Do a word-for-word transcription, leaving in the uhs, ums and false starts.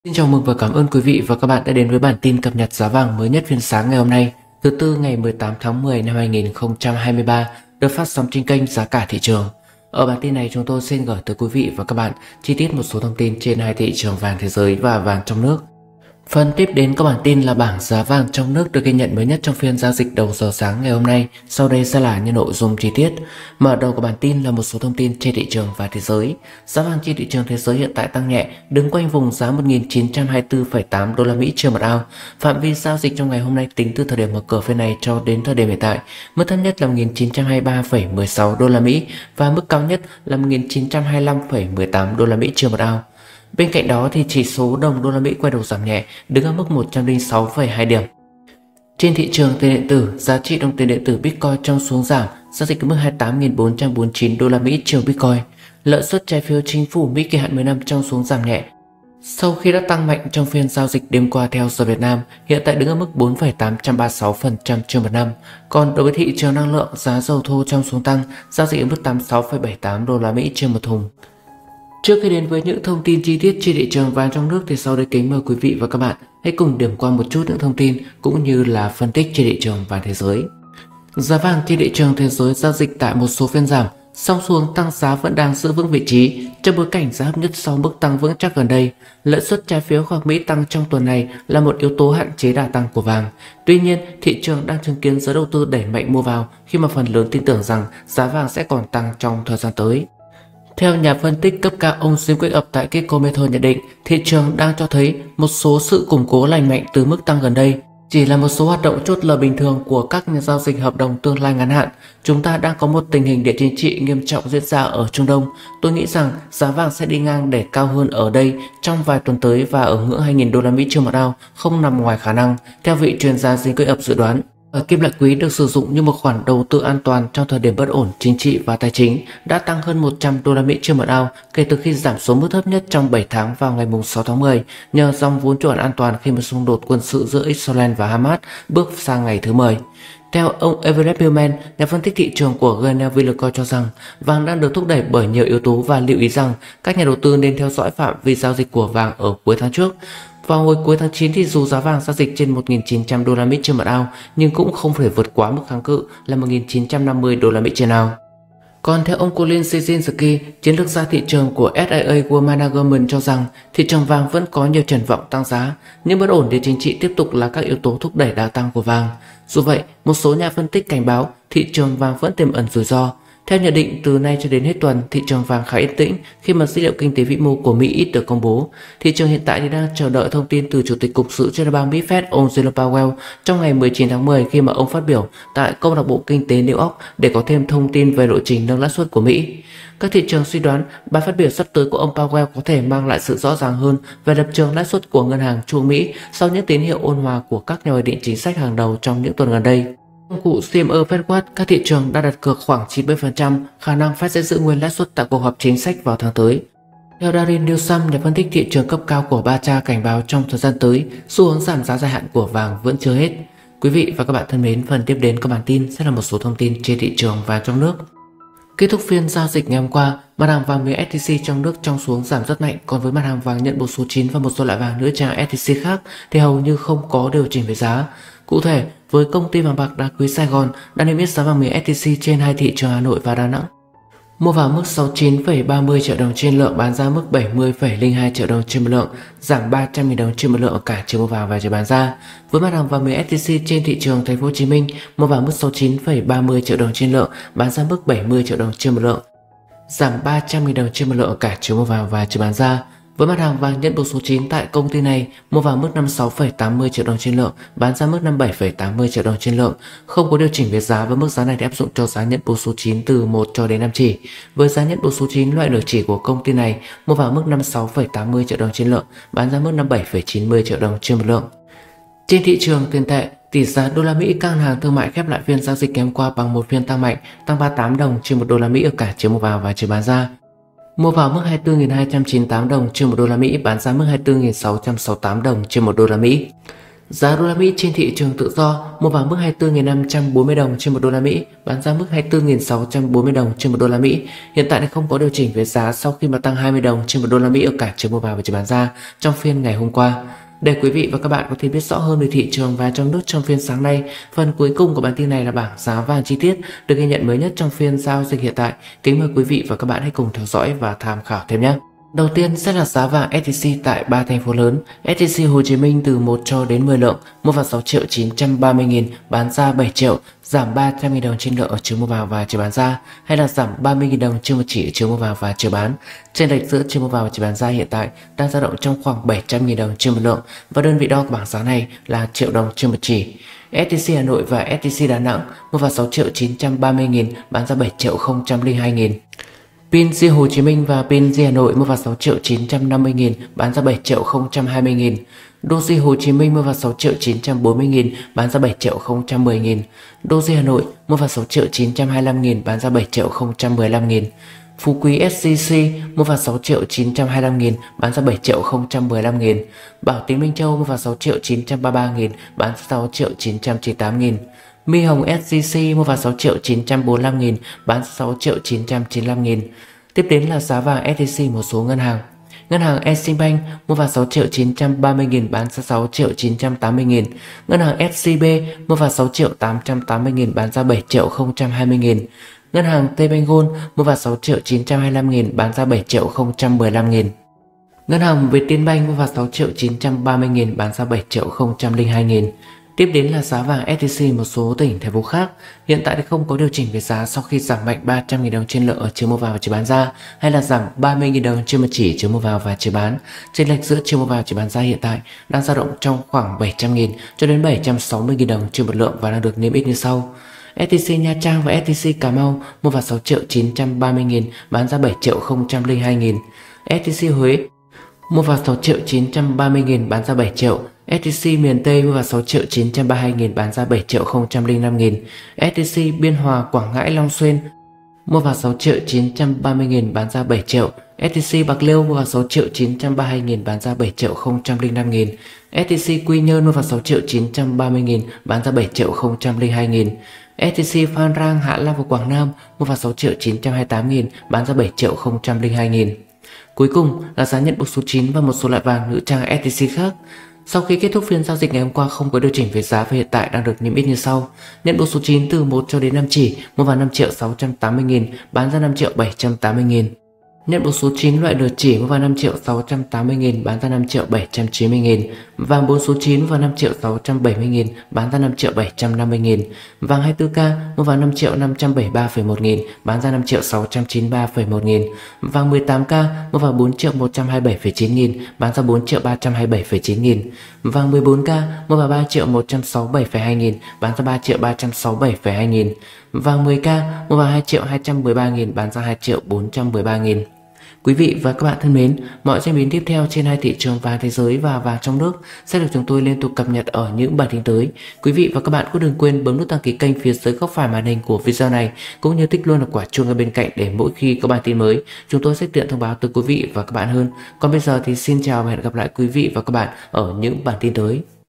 Xin chào mừng và cảm ơn quý vị và các bạn đã đến với bản tin cập nhật giá vàng mới nhất phiên sáng ngày hôm nay, thứ tư ngày mười tám tháng mười năm hai nghìn không trăm hai mươi ba, được phát sóng trên kênh Giá cả thị trường. Ở bản tin này chúng tôi xin gửi tới quý vị và các bạn chi tiết một số thông tin trên hai thị trường vàng thế giới và vàng trong nước. Phần tiếp đến các bản tin là bảng giá vàng trong nước được ghi nhận mới nhất trong phiên giao dịch đầu giờ sáng ngày hôm nay. Sau đây sẽ là những nội dung chi tiết. Mở đầu của bản tin là một số thông tin trên thị trường và thế giới. Giá vàng trên thị trường thế giới hiện tại tăng nhẹ, đứng quanh vùng giá một nghìn chín trăm hai mươi tư phẩy tám đô la Mỹ trên một ounce. Phạm vi giao dịch trong ngày hôm nay tính từ thời điểm mở cửa phiên này cho đến thời điểm hiện tại, mức thấp nhất là một nghìn chín trăm hai mươi ba phẩy mười sáu đô la Mỹ và mức cao nhất là một nghìn chín trăm hai mươi lăm phẩy mười tám đô la Mỹ trên một ounce. Bên cạnh đó thì chỉ số đồng đô la Mỹ quay đầu giảm nhẹ, đứng ở mức một trăm lẻ sáu phẩy hai điểm. Trên thị trường tiền điện tử, giá trị đồng tiền điện tử Bitcoin trong xuống giảm, giao dịch ở mức hai mươi tám nghìn bốn trăm bốn mươi chín đô la Mỹ trên Bitcoin. Lợi suất trái phiếu chính phủ Mỹ kỳ hạn mười năm trong xuống giảm nhẹ. Sau khi đã tăng mạnh trong phiên giao dịch đêm qua theo giờ Việt Nam, hiện tại đứng ở mức bốn phẩy tám trăm ba mươi sáu phần trăm trên một năm. Còn đối với thị trường năng lượng, giá dầu thô trong xuống tăng, giao dịch ở mức tám mươi sáu phẩy bảy mươi tám đô la Mỹ trên một thùng. Trước khi đến với những thông tin chi tiết trên thị trường vàng trong nước thì sau đây kính mời quý vị và các bạn hãy cùng điểm qua một chút những thông tin cũng như là phân tích trên thị trường vàng thế giới. Giá vàng trên thị trường thế giới giao dịch tại một số phiên giảm, song xuống tăng giá vẫn đang giữ vững vị trí trong bối cảnh giá hợp nhất sau mức tăng vững chắc gần đây. Lợi suất trái phiếu khoản Mỹ tăng trong tuần này là một yếu tố hạn chế đà tăng của vàng. Tuy nhiên, thị trường đang chứng kiến giới đầu tư đẩy mạnh mua vào khi mà phần lớn tin tưởng rằng giá vàng sẽ còn tăng trong thời gian tới. Theo nhà phân tích cấp cao ông Jim Quick tại Kiko Method nhận định, thị trường đang cho thấy một số sự củng cố lành mạnh từ mức tăng gần đây. Chỉ là một số hoạt động chốt lời bình thường của các nhà giao dịch hợp đồng tương lai ngắn hạn. Chúng ta đang có một tình hình địa chính trị nghiêm trọng diễn ra ở Trung Đông. Tôi nghĩ rằng giá vàng sẽ đi ngang để cao hơn ở đây trong vài tuần tới và ở ngưỡng hai nghìn đô la Mỹ trên một ounce không nằm ngoài khả năng, theo vị chuyên gia Jim Quick dự đoán. Ở kim loại quý được sử dụng như một khoản đầu tư an toàn trong thời điểm bất ổn chính trị và tài chính đã tăng hơn một trăm đô la Mỹ trên một ounce kể từ khi giảm xuống mức thấp nhất trong bảy tháng vào ngày sáu tháng mười nhờ dòng vốn chuẩn an toàn khi một xung đột quân sự giữa Israel và Hamas bước sang ngày thứ mười. Theo ông Everett Millman, nhà phân tích thị trường của Glenelg cho rằng vàng đang được thúc đẩy bởi nhiều yếu tố và lưu ý rằng các nhà đầu tư nên theo dõi phạm vi giao dịch của vàng ở cuối tháng trước. Vào hồi cuối tháng chín thì dù giá vàng giao dịch trên một nghìn chín trăm đô la Mỹ trên một ounce nhưng cũng không thể vượt quá mức kháng cự là một nghìn chín trăm năm mươi đô la Mỹ trên ounce. Còn theo ông Colin Szymanski, chiến lược gia thị trường của ét i a World Management cho rằng thị trường vàng vẫn có nhiều triển vọng tăng giá, nhưng bất ổn địa chính trị tiếp tục là các yếu tố thúc đẩy đà tăng của vàng. Dù vậy, một số nhà phân tích cảnh báo thị trường vàng vẫn tiềm ẩn rủi ro. Theo nhận định, từ nay cho đến hết tuần, thị trường vàng khá yên tĩnh khi mà dữ liệu kinh tế vĩ mô của Mỹ ít được công bố. Thị trường hiện tại thì đang chờ đợi thông tin từ Chủ tịch Cục sự Liên bang Mỹ Fed ông Jerome Powell trong ngày mười chín tháng mười khi mà ông phát biểu tại Câu lạc bộ Kinh tế New York để có thêm thông tin về lộ trình nâng lãi suất của Mỹ. Các thị trường suy đoán bài phát biểu sắp tới của ông Powell có thể mang lại sự rõ ràng hơn về lập trường lãi suất của ngân hàng trung ương Mỹ sau những tín hiệu ôn hòa của các nhà hoạch định chính sách hàng đầu trong những tuần gần đây. Công cụ xê em e Fed, các thị trường đã đặt cược khoảng chín mươi phần trăm khả năng Fed sẽ giữ nguyên lãi suất tại cuộc họp chính sách vào tháng tới. Theo Darin Newsom, nhà phân tích thị trường cấp cao của Barcha cảnh báo trong thời gian tới, xu hướng giảm giá dài hạn của vàng vẫn chưa hết. Quý vị và các bạn thân mến, phần tiếp đến các bản tin sẽ là một số thông tin trên thị trường vàng trong nước. Kết thúc phiên giao dịch ngày hôm qua, mặt hàng vàng miếng ét gi xê trong nước trong xuống giảm rất mạnh, còn với mặt hàng vàng nhận bộ số chín và một số loại vàng nữa trang ét gi xê khác thì hầu như không có điều chỉnh về giá. Cụ thể, với công ty vàng bạc đá quý Sài Gòn đã niêm yết giá vàng miếng ét gi xê trên hai thị trường Hà Nội và Đà Nẵng. Mua vào mức sáu mươi chín phẩy ba mươi triệu đồng trên lượng, bán ra mức bảy mươi phẩy không hai triệu đồng trên một lượng, giảm ba trăm nghìn đồng trên một lượng ở cả chiều mua vào và chiều bán ra. Với mặt hàng vàng miếng ét gi xê trên thị trường Thành phố Hồ Chí Minh, mua vào mức sáu mươi chín phẩy ba mươi triệu đồng trên lượng, bán ra mức bảy mươi triệu đồng trên một lượng, giảm ba trăm nghìn đồng trên một lượng ở cả chiều mua vào và chiều bán ra. Với mặt hàng vàng nhận bộ số chín tại công ty này, mua vào mức năm mươi sáu phẩy tám mươi triệu đồng trên lượng, bán ra mức năm mươi bảy phẩy tám mươi triệu đồng trên lượng, không có điều chỉnh về giá và mức giá này thì áp dụng cho giá nhận bộ số chín từ một cho đến năm chỉ. Với giá nhận bộ số chín loại nửa chỉ của công ty này, mua vào mức năm mươi sáu phẩy tám mươi triệu đồng trên lượng, bán ra mức năm mươi bảy phẩy chín mươi triệu đồng trên một lượng. Trên thị trường tiền tệ, tỷ giá đô la Mỹ các ngân hàng thương mại khép lại phiên giao dịch ngày hôm qua bằng một phiên tăng mạnh, tăng ba mươi tám đồng trên một đô la Mỹ ở cả chiều mua vào và chiều bán ra. Mua vào mức hai mươi tư nghìn hai trăm chín mươi tám đồng trên một đô la Mỹ, bán ra mức hai mươi tư nghìn sáu trăm sáu mươi tám đồng trên một đô la Mỹ. Giá đô la Mỹ trên thị trường tự do mua vào mức hai mươi tư nghìn năm trăm bốn mươi đồng trên một đô la Mỹ, bán ra mức hai mươi tư nghìn sáu trăm bốn mươi đồng trên một đô la Mỹ. Hiện tại không có điều chỉnh về giá sau khi mà tăng hai mươi đồng trên một đô la Mỹ ở cả chiều mua vào và chiều bán ra trong phiên ngày hôm qua. Để quý vị và các bạn có thể biết rõ hơn về thị trường và trong nước trong phiên sáng nay, phần cuối cùng của bản tin này là bảng giá vàng chi tiết được ghi nhận mới nhất trong phiên giao dịch hiện tại. Kính mời quý vị và các bạn hãy cùng theo dõi và tham khảo thêm nhé. Đầu tiên sẽ là giá vàng ét gi xê tại ba thành phố lớn. ét gi xê Hồ Chí Minh từ một cho đến mười lượng, mua vào sáu triệu chín trăm ba mươi nghìn, bán ra bảy triệu, giảm ba trăm nghìn đồng trên lượng ở chiều mua vào và chiều bán ra, hay là giảm ba mươi nghìn đồng trên một chỉ ở chiều mua vào và chiều bán. Chênh lệch giữa chiều mua vào và chiều bán ra hiện tại đang dao động trong khoảng bảy trăm nghìn đồng trên một lượng và đơn vị đo của bảng giá này là triệu đồng trên một chỉ. ét gi xê Hà Nội và ét gi xê Đà Nẵng mua vào sáu triệu chín trăm ba mươi nghìn, bán ra bảy triệu không trăm lẻ hai nghìn. pê en giê Hồ Chí Minh và pê en giê Hà Nội mua vào sáu triệu chín trăm năm mươi nghìn, bán ra bảy triệu không trăm hai mươi nghìn. Doji Hồ Chí Minh mua vào sáu triệu chín trăm bốn mươi nghìn, bán ra bảy triệu không trăm mười nghìn. Doji Hà Nội mua vào sáu triệu chín trăm hai mươi lăm nghìn, bán ra bảy triệu không trăm mười lăm nghìn. Phú Quý ét gi xê mua vào sáu triệu chín trăm hai mươi lăm nghìn, bán ra bảy triệu không trăm mười lăm nghìn. Bảo Tín Minh Châu mua vào sáu triệu chín trăm ba mươi ba nghìn, bán ra sáu triệu chín trăm chín mươi tám nghìn. My Hồng ét gi xê mua vào sáu triệu chín trăm bốn mươi lăm nghìn, bán sáu triệu chín trăm chín mươi lăm nghìn. Tiếp đến là giá vàng ét gi xê một số ngân hàng. Ngân hàng Eximbank mua vào sáu triệu chín trăm ba mươi nghìn, bán ra sáu triệu chín trăm tám mươi nghìn. Ngân hàng ét xê bê mua vào sáu triệu tám trăm tám mươi nghìn, bán ra bảy triệu không trăm hai mươi nghìn. Ngân hàng Tbank Gold mua vào sáu triệu chín trăm hai mươi lăm nghìn, bán ra bảy triệu không trăm mười lăm nghìn. Ngân hàng Vietinbank mua vào sáu triệu chín trăm ba mươi nghìn, bán ra bảy triệu không trăm lẻ hai nghìn. Tiếp đến là giá vàng ét gi xê một số tỉnh thành phố khác. Hiện tại thì không có điều chỉnh về giá sau khi giảm mạnh ba trăm nghìn đồng trên lượng ở chiều mua vào và chiều bán ra, hay là giảm ba mươi nghìn đồng trên một chỉ chiều mua vào và chiều bán. Chênh lệch giữa chiều mua vào và chiều bán ra hiện tại đang dao động trong khoảng bảy trăm nghìn cho đến bảy trăm sáu mươi nghìn đồng trên một lượng và đang được niêm yết như sau. ét tê xê Nha Trang và ét tê xê Cà Mau mua vào sáu triệu chín trăm ba mươi nghìn, bán ra bảy triệu không trăm lẻ hai nghìn. ét tê xê Huế mua vào sáu triệu chín trăm ba mươi nghìn, bán ra bảy triệu. ét tê xê miền Tây mua vào sáu triệu chín trăm ba mươi hai nghìn, bán ra bảy triệu không trăm lẻ năm nghìn. ét tê xê Biên Hòa, Quảng Ngãi, Long Xuyên mua vào sáu triệu chín trăm ba mươi nghìn, bán ra bảy triệu. ét tê xê Bạc Liêu mua vào sáu triệu chín trăm ba mươi hai nghìn, bán ra bảy triệu không trăm lẻ năm nghìn. ét tê xê Quy Nhơn mua vào sáu triệu chín trăm ba mươi nghìn, bán ra bảy triệu không trăm lẻ hai nghìn. ét tê xê Phan Rang, Hạ Long và Quảng Nam mua vào sáu triệu chín trăm hai mươi tám nghìn, bán ra bảy triệu không trăm lẻ hai nghìn. Cuối cùng là giá nhận buộc số chín và một số loại vàng nữ trang ét tê xê khác. Sau khi kết thúc phiên giao dịch ngày hôm qua không có điều chỉnh về giá và hiện tại đang được niêm yết như sau. Nhận buộc số chín từ một cho đến năm chỉ mua vào năm triệu sáu trăm tám mươi nghìn, bán ra năm triệu bảy trăm tám mươi nghìn. Nhận buộc số chín loại lửa chỉ mua vào năm triệu sáu trăm tám mươi nghìn, bán ra năm triệu bảy trăm chín mươi nghìn. Vàng bốn số chín mua vào năm triệu sáu trăm bảy mươi nghìn, bán ra năm triệu bảy trăm năm mươi nghìn. Vàng hai mươi tư ca mua vào năm triệu năm trăm bảy mươi ba phẩy một nghìn, bán ra năm triệu sáu trăm chín mươi ba phẩy một nghìn. Vàng mười tám ca mua vào bốn triệu một trăm hai mươi bảy phẩy chín nghìn, bán ra bốn triệu ba trăm hai mươi bảy phẩy chín nghìn. Vàng mười bốn ca mua vào ba triệu một trăm sáu mươi bảy phẩy hai nghìn, bán ra ba triệu ba trăm sáu mươi bảy phẩy hai nghìn. Vàng mười ca mua vào hai triệu hai trăm mười ba nghìn, bán ra hai triệu bốn trăm mười ba nghìn. Quý vị và các bạn thân mến, mọi diễn biến tiếp theo trên hai thị trường vàng thế giới và vàng trong nước sẽ được chúng tôi liên tục cập nhật ở những bản tin tới. Quý vị và các bạn cũng đừng quên bấm nút đăng ký kênh phía dưới góc phải màn hình của video này, cũng như tích luôn là quả chuông ở bên cạnh để mỗi khi có bản tin mới, chúng tôi sẽ tiện thông báo tới quý vị và các bạn hơn. Còn bây giờ thì xin chào và hẹn gặp lại quý vị và các bạn ở những bản tin tới.